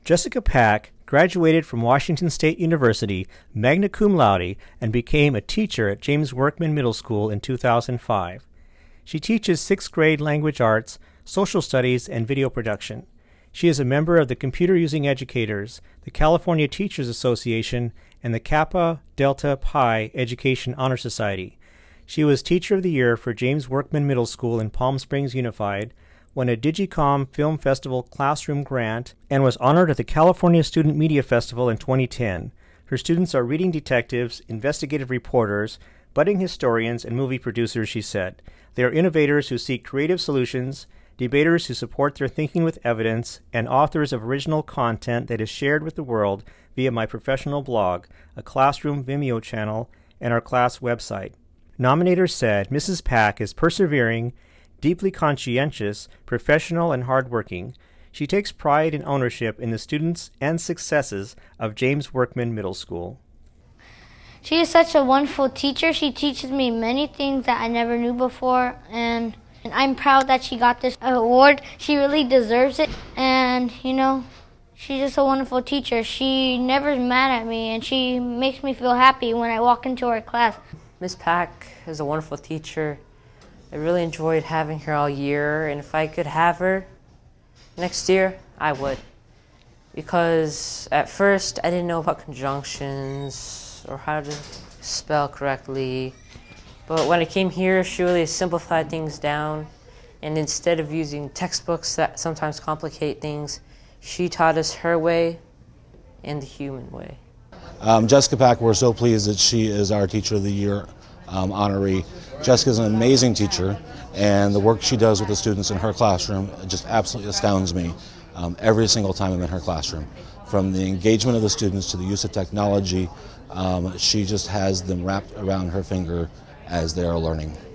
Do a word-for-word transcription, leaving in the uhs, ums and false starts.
Jessica Pack graduated from Washington State University magna cum laude and became a teacher at James Workman Middle School in two thousand five. She teaches sixth grade language arts, social studies, and video production. She is a member of the Computer Using Educators, the California Teachers Association, and the Kappa Delta Pi Education Honor Society. She was Teacher of the Year for James Workman Middle School in Palm Springs Unified, won a Digicom Film Festival Classroom Grant, and was honored at the California Student Media Festival in twenty ten. Her students are reading detectives, investigative reporters, budding historians, and movie producers, she said. They are innovators who seek creative solutions, debaters who support their thinking with evidence, and authors of original content that is shared with the world via my professional blog, a classroom Vimeo channel, and our class website. Nominators said Missus Pack is persevering, deeply conscientious, professional, and hardworking. She takes pride and ownership in the students and successes of James Workman Middle School. She is such a wonderful teacher. She teaches me many things that I never knew before, and, and I'm proud that she got this award. She really deserves it, and, you know, she's just a wonderful teacher. She never is mad at me, and she makes me feel happy when I walk into her class. Miz Pack is a wonderful teacher. I really enjoyed having her all year, and if I could have her next year, I would. Because at first, I didn't know about conjunctions or how to spell correctly. But when I came here, she really simplified things down, and instead of using textbooks that sometimes complicate things, she taught us her way and the human way. Um, Jessica Pack, we're so pleased that she is our Teacher of the Year um, honoree. Jessica's an amazing teacher, and the work she does with the students in her classroom just absolutely astounds me um, every single time I'm in her classroom. From the engagement of the students to the use of technology, um, she just has them wrapped around her finger as they are learning.